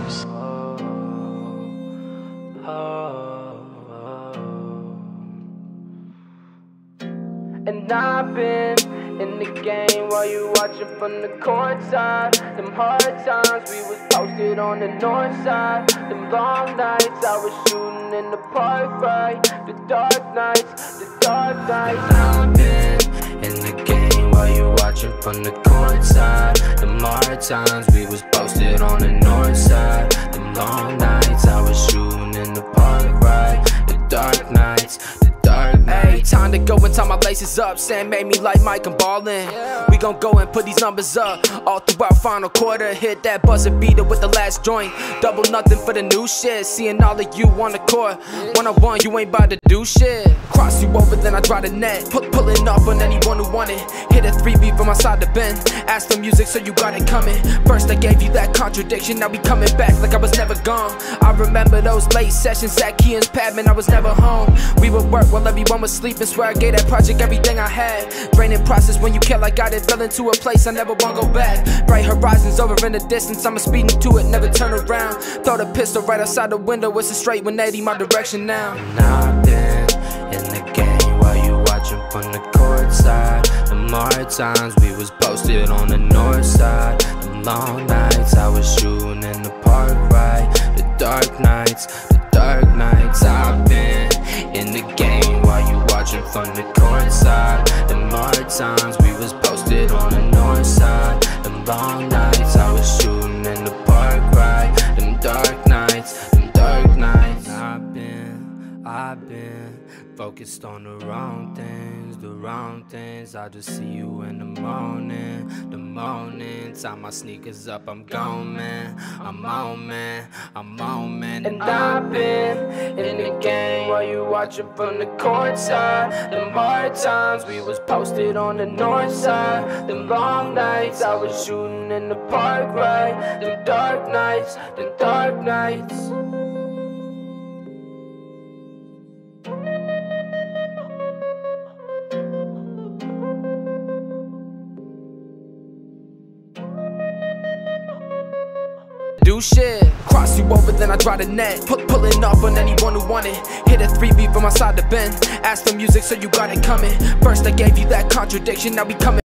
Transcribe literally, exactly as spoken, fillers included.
Vibes. And I've been in the game while you watching from the court side. Them hard times we was posted on the north side. Them long nights I was shooting in the park, right? The dark nights, the dark nights. And I've been in the game while you watching from the court side. Them hard times we was posted on the north side. Them long nights I was shooting in the park, right? The dark nights, the dark nights. Hey, time to go and tie my laces up. Sam made me like Mike, I'm ballin'. We gon' go and put these numbers up all throughout final quarter. Hit that buzzer beater with the last joint. Double nothing for the new shit. Seeing all of you on the court. One on one, you ain't bout to do shit. Cross you over, then I draw the net. Put Pullin' up on anyone who want it. Hit a three beat from outside the bend. Ask for music, so you got it coming. First I gave you that contradiction, now we coming back like I was never gone. I remember those late sessions at Kean's pad, man, I was never home. We would work while everyone was sleeping. Swear I gave that project everything I had. Draining process when you care like I did. Fell into a place I never wanna go back. Bright horizons over in the distance, I'ma speeding to it, never turn around. Throw the pistol right outside the window, it's a straight one eighty my direction now. And I've been in the game while you watching from the court side. Them hard times we was posted on the north side. Them long nights I was shooting in the park, right? The dark nights, the dark nights. I've been in the game while you watching from the court side. Them hard times we was posted on the north side. Them long nights I was shooting in the park, right? Them dark nights, them dark nights. I've been, I've been focused on the wrong things, the wrong things. I just see you in the morning, the morning. Tie my sneakers up, I'm gone, man. I'm on, man. I'm on, man. And I've been in the game while you watching from the court side. Them hard times we was posted on the north side. Them long nights I was shooting in the park, right? Them dark nights, them dark nights. Do shit, cross you over, then I draw the net. Put Pullin' up on anyone who want it. Hit a three beat from outside the bend. Ask for music, so you got it coming. First I gave you that contradiction, now we coming.